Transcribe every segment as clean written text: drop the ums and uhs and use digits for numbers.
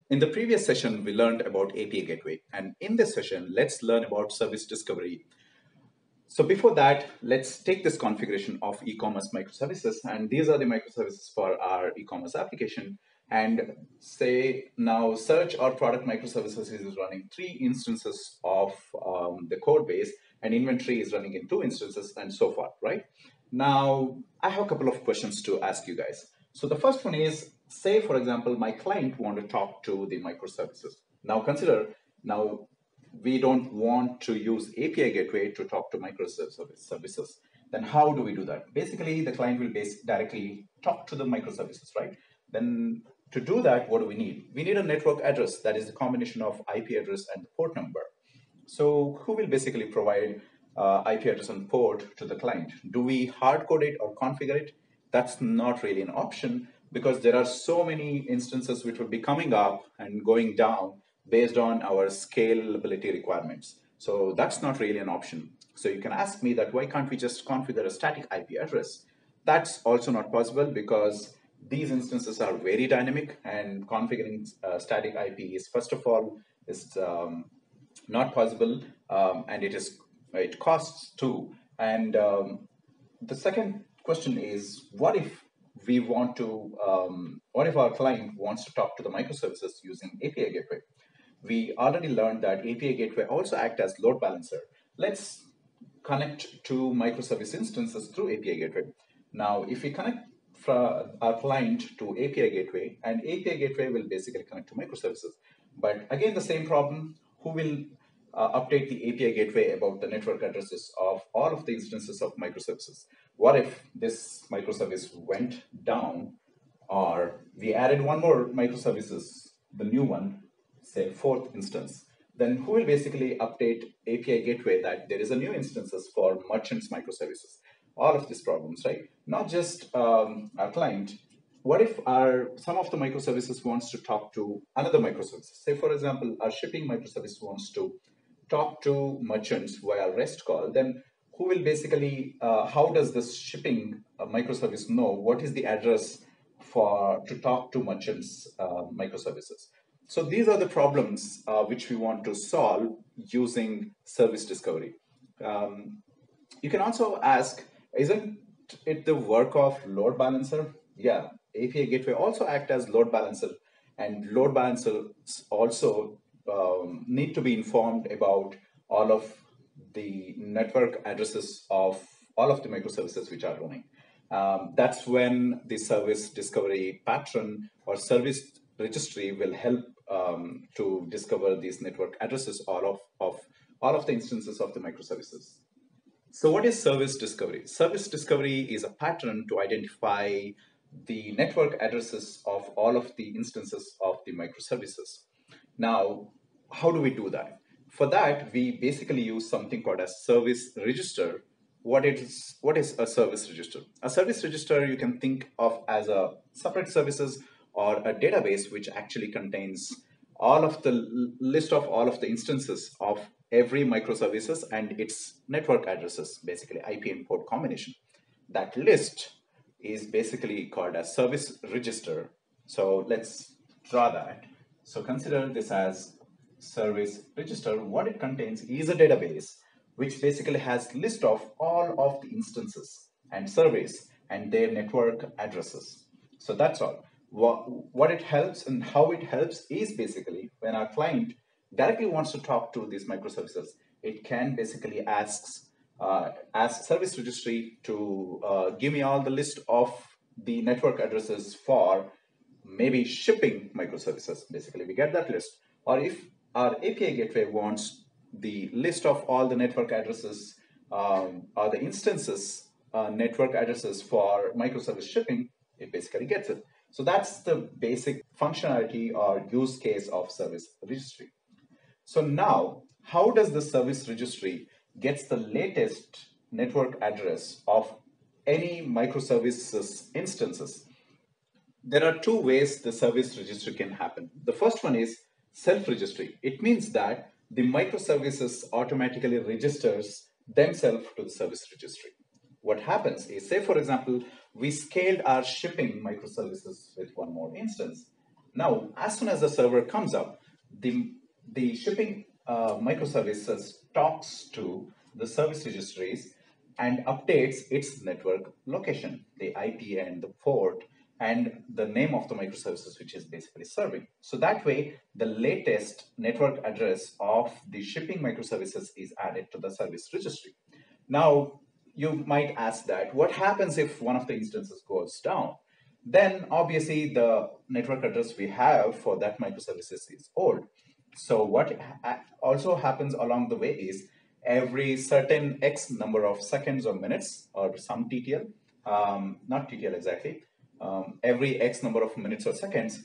In the previous session, we learned about API Gateway, and in this session, let's learn about service discovery. So before that, let's take this configuration of e-commerce microservices, and these are the microservices for our e-commerce application. And say now search or product microservices is running 3 instances of the code base, and inventory is running in 2 instances, and so forth, right? Now, I have a couple of questions to ask you guys. So the first one is, say for example, my client want to talk to the microservices. Now consider, now we don't want to use API gateway to talk to microservices. Then how do we do that? Basically, the client will directly talk to the microservices, right? Then to do that, what do we need? We need a network address that is the combination of IP address and the port number. So who will basically provide IP address and port to the client? Do we hard code it or configure it? That's not really an option because there are so many instances which will be coming up and going down based on our scalability requirements. So that's not really an option. So you can ask me that why can't we just configure a static IP address? That's also not possible because these instances are very dynamic, and configuring static IP is first of all is not possible, and it costs too. And the second question is, what if we want to what if our client wants to talk to the microservices using API gateway? We already learned that API gateway also act as load balancer. Let's connect to microservice instances through API gateway. Now, if we connect from our client to API gateway, and API gateway will basically connect to microservices. But again, the same problem, who will update the API gateway about the network addresses of all of the instances of microservices? What if this microservice went down, or we added one more microservices, the new one, say fourth instance? Then who will basically update API gateway that there is a new instances for merchants microservices? All of these problems, right? Not just our client. What if some of the microservices wants to talk to another microservice? Say, for example, our shipping microservice wants to talk to merchants via REST call. Then who will basically, how does this shipping microservice know what is the address for to talk to merchants microservices? So these are the problems which we want to solve using service discovery. Um, you can also ask, isn't it the work of load balancer? Yeah, API gateway also act as load balancer, and load balancers also need to be informed about all of the network addresses of all of the microservices which are running. That's when the service discovery pattern or service registry will help to discover these network addresses of all of the instances of the microservices. So what is service discovery? Service discovery is a pattern to identify the network addresses of all of the instances of the microservices. Now, how do we do that? For that, we basically use something called a service register. What is a service register? A service register you can think of as a separate services or a database which actually contains all of the list of all of the instances of every microservices and its network addresses, basically IP and port combination. That list is basically called a service register. So let's draw that. So consider this as service register. What it contains is a database which basically has list of all of the instances and surveys and their network addresses. So that's all. What it helps and how it helps is basically when our client directly wants to talk to these microservices, it can basically ask service registry to give me all the list of the network addresses for maybe shipping microservices. Basically, we get that list. Or if our API gateway wants the list of all the network addresses or the instances network addresses for microservice shipping, it basically gets it. So that's the basic functionality or use case of service registry. So now, how does the service registry gets the latest network address of any microservices instances? There are two ways the service registry can happen. The first one is self-registry. It means that the microservices automatically registers themselves to the service registry. What happens is, say for example, we scaled our shipping microservices with one more instance. Now, as soon as the server comes up, the shipping microservices talks to the service registries and updates its network location, the IP and the port, and the name of the microservices which is basically serving. So that way, the latest network address of the shipping microservices is added to the service registry. Now, you might ask that, what happens if one of the instances goes down? Then obviously the network address we have for that microservices is old. So what also happens along the way is every certain X number of seconds or minutes or some TTL, not TTL exactly, every X number of minutes or seconds,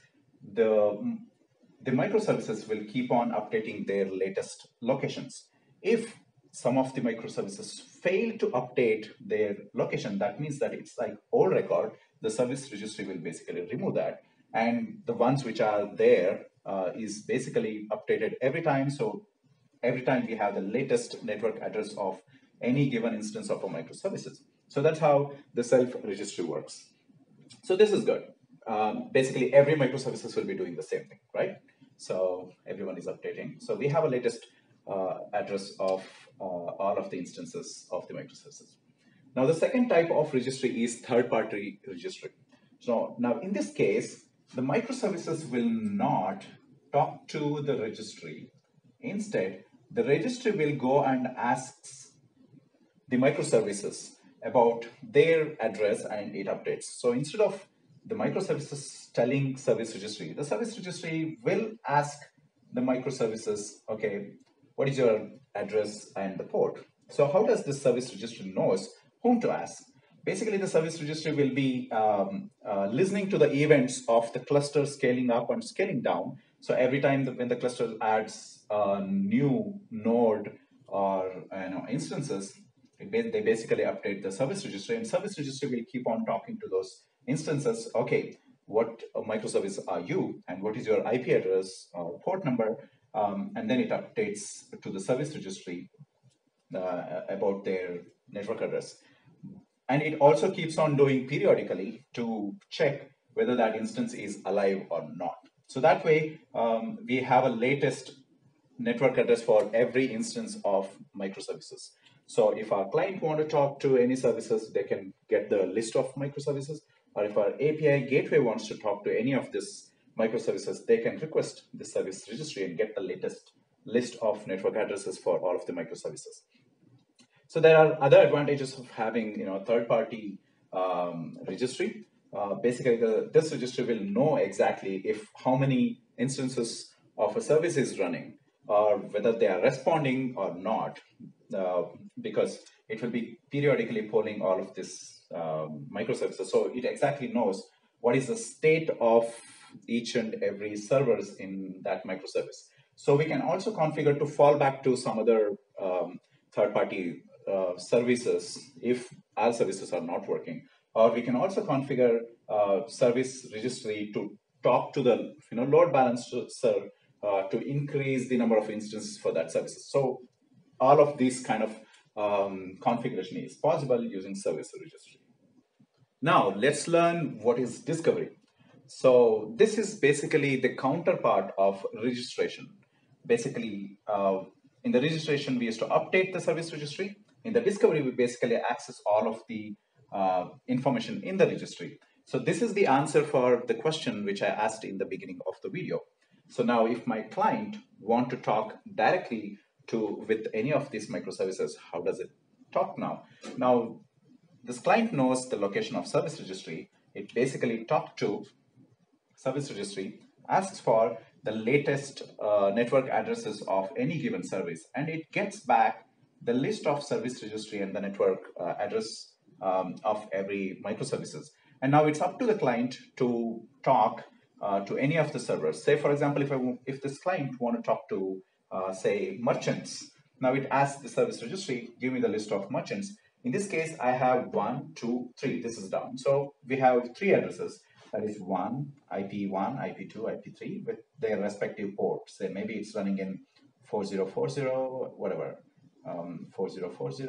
the microservices will keep on updating their latest locations. If some of the microservices fail to update their location, that means that it's like old record. The service registry will basically remove that. And the ones which are there is basically updated every time. So every time we have the latest network address of any given instance of a microservices. So that's how the self-registry works. So this is good. Basically, every microservices will be doing the same thing, right? So everyone is updating. So we have a latest address of all of the instances of the microservices. Now, the second type of registry is third-party registry. So now, in this case, the microservices will not talk to the registry. Instead, the registry will go and asks the microservices about their address and it updates. So instead of the microservices telling service registry, the service registry will ask the microservices, okay, what is your address and the port? So how does the service registry knows whom to ask? Basically, the service registry will be listening to the events of the cluster scaling up and scaling down. So every time when the cluster adds a new node or instances, they basically update the service registry, and service registry will keep on talking to those instances. Okay, what microservice are you, and what is your IP address or port number? And then it updates to the service registry about their network address. And it also keeps on doing periodically to check whether that instance is alive or not. So that way, we have a latest network address for every instance of microservices. So if our client want to talk to any services, they can get the list of microservices. Or if our API gateway wants to talk to any of this microservices, they can request the service registry and get the latest list of network addresses for all of the microservices. So there are other advantages of having third-party registry. Basically, this registry will know exactly if how many instances of a service is running or whether they are responding or not, because it will be periodically polling all of this microservices. So it exactly knows what is the state of each and every servers in that microservice. So we can also configure to fall back to some other third-party services if our services are not working. Or we can also configure service registry to talk to the load balancer to increase the number of instances for that services. So all of these kind of configuration is possible using service registry. Now let's learn what is discovery. So this is basically the counterpart of registration. Basically, in the registration, we used to update the service registry. In the discovery, we basically access all of the information in the registry. So this is the answer for the question which I asked in the beginning of the video. So now if my client want to talk directly with any of these microservices, how does it talk now? Now, this client knows the location of service registry. It basically talks to service registry, asks for the latest network addresses of any given service, and it gets back the list of service registry and the network address of every microservices. And now it's up to the client to talk to any of the servers. Say, for example, if this client want to talk to, say, merchants, now it asks the service registry, give me the list of merchants. In this case, I have 1, 2, 3. This is down. So we have 3 addresses. That is IP1, IP2, IP3 with their respective ports. Say maybe it's running in 4040, whatever, 4040,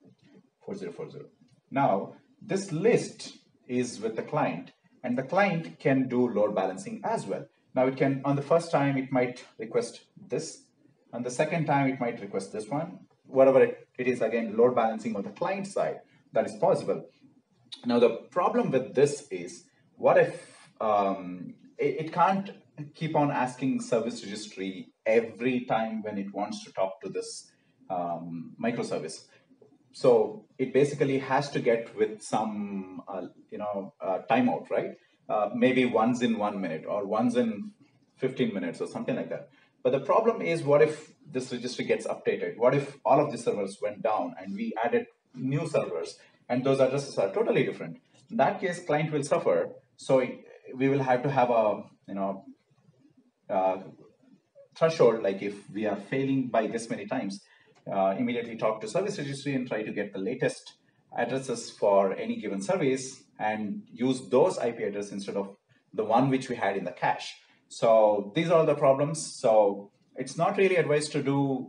4040. Now, this list is with the client, and the client can do load balancing as well. Now it can, on the first time, it might request this. And the second time, it might request this one. Whatever it is, again, load balancing on the client side, that is possible. Now, the problem with this is, what if it can't keep on asking service registry every time when it wants to talk to this microservice. So it basically has to get with some, timeout, right? Maybe once in 1 minute or once in 15 minutes or something like that. But the problem is, what if this registry gets updated? What if all of the servers went down and we added new servers and those addresses are totally different? In that case, client will suffer. So we will have to have a, threshold, like if we are failing by this many times, immediately talk to service registry and try to get the latest addresses for any given service and use those IP addresses instead of the one which we had in the cache. So these are the problems. So it's not really advised to do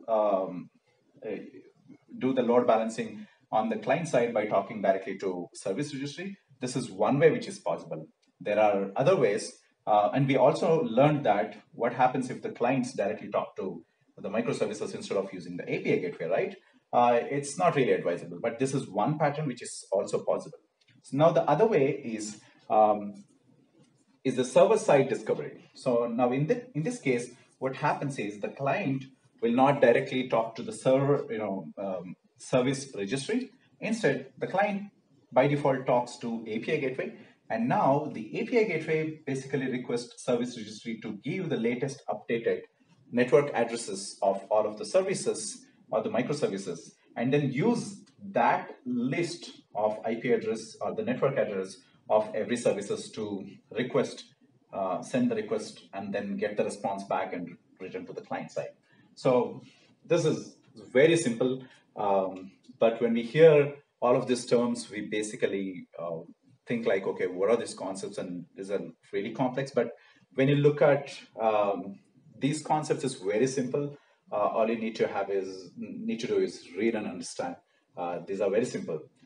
the load balancing on the client side by talking directly to service registry. This is one way which is possible. There are other ways. And we also learned that what happens if the clients directly talk to the microservices instead of using the API gateway, right? It's not really advisable, but this is one pattern which is also possible. So now the other way is the server-side discovery. So now in this case, what happens is the client will not directly talk to the server, service registry. Instead, the client by default talks to API gateway. And now the API gateway basically requests service registry to give the latest updated network addresses of all of the services or the microservices, and then use that list of IP address or the network address of every services to request, send the request, and then get the response back and return to the client side. So this is very simple, but when we hear all of these terms, we basically think like, okay, what are these concepts? And these are really complex. But when you look at these concepts, is very simple. All you need to do is read and understand. These are very simple.